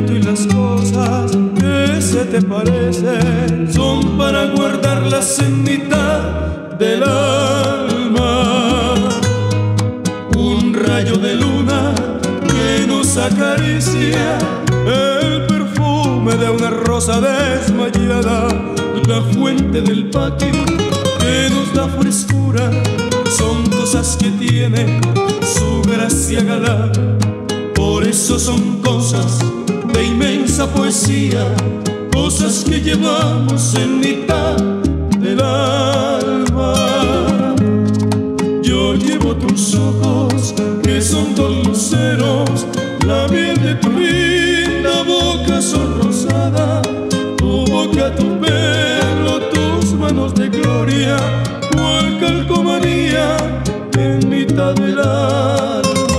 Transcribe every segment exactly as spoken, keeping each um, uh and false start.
tú y las cosas que se te parecen son para guardarlas en mitad del alma. Un rayo de luna que nos acaricia, el perfume de una rosa desmayada, la fuente del patio que nos da frescura, son cosas que tienen su gracia galán. Por eso son cosas de inmensa poesía, cosas que llevamos en mitad del alma. Yo llevo tus ojos que son dos luceros, la miel de tu linda boca sonrosada, tu boca, tu pelo, tus manos de gloria, cual calcomanía en mitad del alma.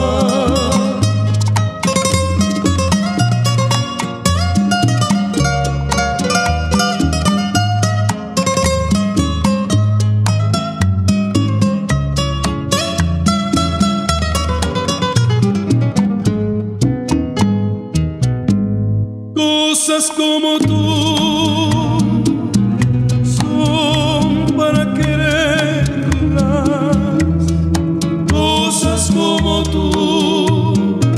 Cosas como tú son para quererlas, cosas como tú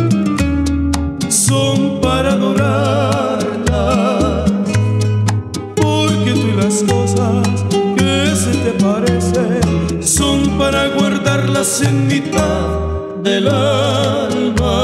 son para adorarlas, porque tú y las cosas que se te parecen son para guardarlas en mitad del alma.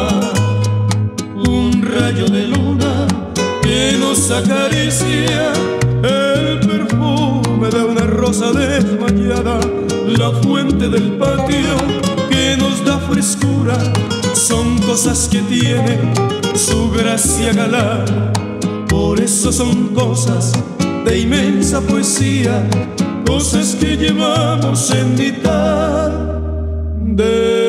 Un rayo de luna que nos acaricia, el perfume de una rosa desmayada, la fuente del patio que nos da frescura, son cosas que tienen su gracia galán. Por eso son cosas de inmensa poesía, cosas que llevamos en mitad de